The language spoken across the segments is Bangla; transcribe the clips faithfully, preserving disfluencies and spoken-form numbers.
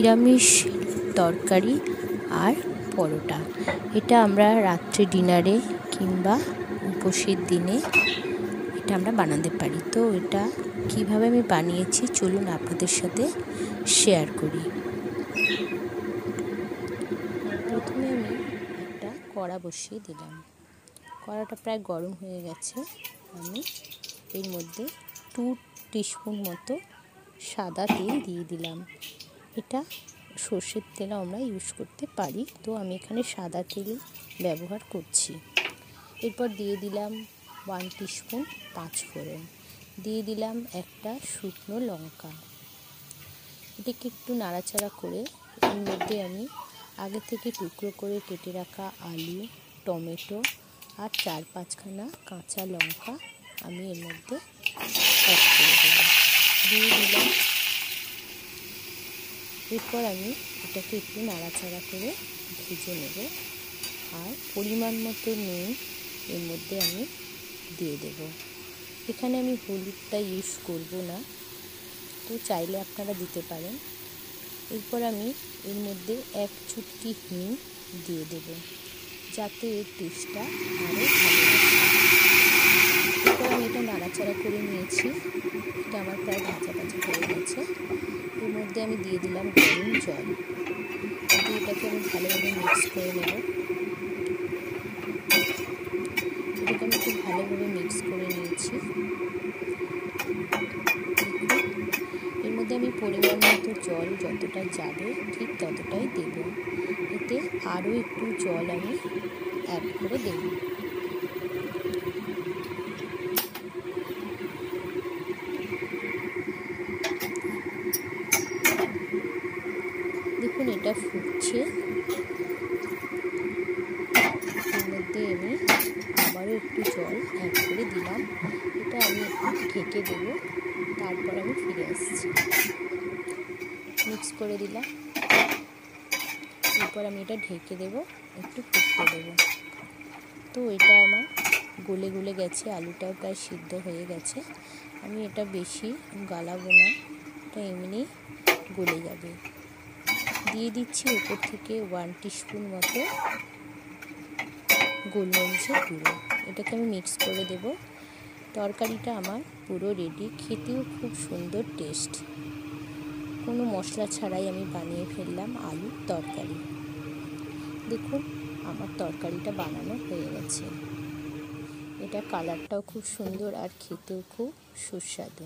নিরামিষ তরকারি আর পরোটা। এটা আমরা রাত্রে ডিনারে কিংবা উপোসের দিনে এটা আমরা বানাতে পারি। তো এটা কিভাবে আমি বানিয়েছি চলুন আপনাদের সাথে শেয়ার করি। প্রথমে আমি একটা কড়া বসিয়ে দিলাম। কড়াটা প্রায় গরম হয়ে গেছে। আমি এর মধ্যে টু টিস্পুন মতো সাদা তেল দিয়ে দিলাম। এটা সর্ষের তেলও আমরা ইউজ করতে পারি, তো আমি এখানে সাদা তেল ব্যবহার করছি। এরপর দিয়ে দিলাম ওয়ান টিস্পুন পাঁচফোড়ন, দিয়ে দিলাম একটা শুকনো লঙ্কা। এটাকে একটু নাড়াচাড়া করে এর মধ্যে আমি আগে থেকে টুকরো করে কেটে রাখা আলু, টমেটো আর চার পাঁচখানা কাঁচা লঙ্কা আমি এর মধ্যে অ্যাড করে দেব, দিয়ে দিলাম। এরপর আমি এটাকে একটু নাড়াচাড়া করে ভেজে নেব। আর পরিমাণ মতো নুন এর মধ্যে আমি দিয়ে দেব। এখানে আমি হলুদটা ইউজ করব না, তো চাইলে আপনারা দিতে পারেন। এরপর আমি এর মধ্যে এক চুটকি হিং দিয়ে দেব, যাতে এর টেস্টটা আরও ভালো আসে। এরপর আমি এটা নাড়াচাড়া করে নিয়েছি। এটা আমার প্রায় ভাজা ভাজা হয়ে গেছে। এর মধ্যে আমি দিয়ে দিলাম গরম জল, দিয়ে এটাকে আমি ভালোভাবে মিক্স করে নেব। এটাকে আমি খুব ভালোভাবে মিক্স করে নিয়েছি। এর মধ্যে আমি পরিমাণ মতো জল যতটা যাবে ঠিক ততটাই দেব। এতে আরও একটু জল আমি অ্যাড করে দেব। দেখুন এটা ফুটছে। এর মধ্যে আমি আবারও একটু জল অ্যাড করে দিলাম। এটা আমি একটু ঢেকে দেব, তারপর আমি ফিরে আসছি। মিক্স করে দিলাম। এরপর আমি এটা ঢেকে দেব, একটু ফুটতে দেব। তো এটা আমার গলে গলে গেছে, আলুটাও প্রায় সিদ্ধ হয়ে গেছে। আমি এটা বেশি গালাবো না, এটা এমনি গলে যাবে। দিয়ে দিচ্ছি উপর থেকে ওয়ান টিস্পুন মতো গোলমরিচের গুঁড়ো। এটাকে আমি মিক্স করে দেব। তরকারিটা আমার পুরো রেডি। খেতেও খুব সুন্দর টেস্ট। কোনো মশলা ছাড়াই আমি বানিয়ে ফেললাম আলুর তরকারি। দেখুন আমার তরকারিটা বানানো হয়ে গেছে। এটা কালারটাও খুব সুন্দর আর খেতেও খুব সুস্বাদু।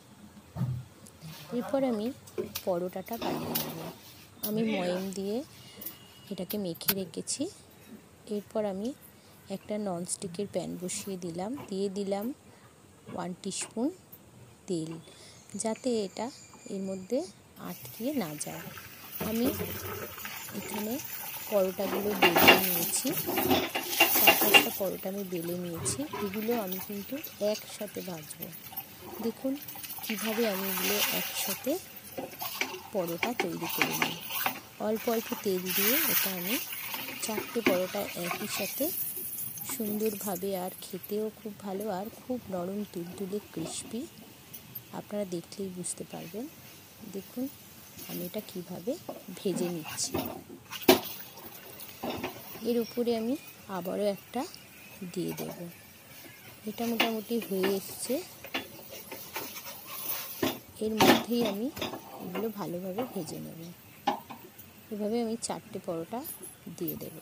এরপর আমি পরোটাটা বানিয়ে নেব। আমি ময়ম দিয়ে এটাকে মেখে রেখেছি। এরপর আমি একটা ননস্টিকের প্যান বসিয়ে দিলাম, দিয়ে দিলাম ওয়ান টিস্পুন তেল, যাতে এটা এর মধ্যে আটকে না যায়। আমি এখানে পরোটাগুলো বেলে নিয়েছি, চার পাঁচটা পরোটা আমি বেলে নিয়েছি। এগুলো আমি কিন্তু একসাথে ভাজবো। দেখুন কিভাবে আমি এগুলো একসাথে পরোটা তৈরি করে নিই। অল্প অল্প তেল দিয়ে এটা আমি চারটে পরোটা একই সাথে সুন্দরভাবে, আর খেতেও খুব ভালো আর খুব নরম তুলতুলে ক্রিস্পি, আপনারা দেখলেই বুঝতে পারবেন। দেখুন আমি এটা কিভাবে ভেজে নিচ্ছি। এর উপরে আমি আবারও একটা দিয়ে দেব। এটা মোটামুটি হয়ে এসছে। এর মধ্যেই আমি এগুলো ভালোভাবে ভেজে নেব। এভাবে আমি চারটে পরোটা দিয়ে দেব।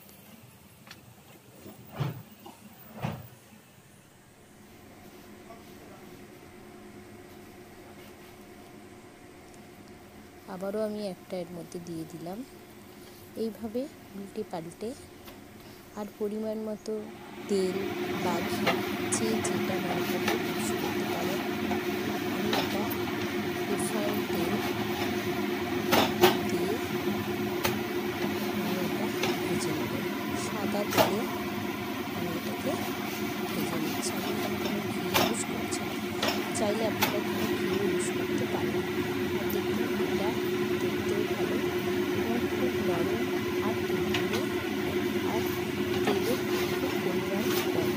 আবারও আমি একটা এর মধ্যে দিয়ে দিলাম। এইভাবে উল্টে পাল্টে, আর পরিমাণ মতো তেল বা ঘি যে যেটা নর্মালি ইউজ করতে পারেন। আমি এটা রিফাইন তেল দিয়ে আমি এটা ভেজে নেব। সাদা তেলে আমি এটাকে ভেজে নিচ্ছি। আমি এখানে কোনো ঘি ইউজ করছি না, চাইলে আপনারা কোনো ঘি ইউজ করতে পারেন। আর দেখুন এটা দেখতেও ভালো এবং খুব নরম আর তুলতুলে, আর তেলের খুব পরিমাণ কম।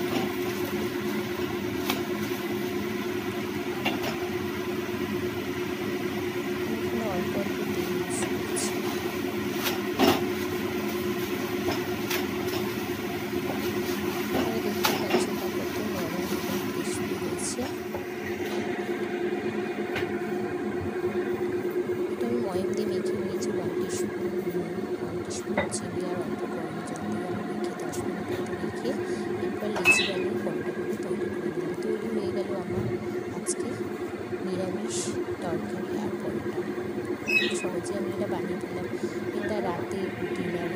এখানে অল্প অল্প তেল ইউজ চিনি আর অল্প গরম জল দিয়ে আমি রেখে দশ মিনিট মতো রেখে এরপর লেচি বানিয়ে পরোটাগুলো তৈরি করে নিলাম। তৈরি হয়ে গেল আমার আজকে নিরামিষ তরকারি আর পরোটা। সহজে আমি এটা বানিয়ে ফেললাম। এটা রাতে ডিনারে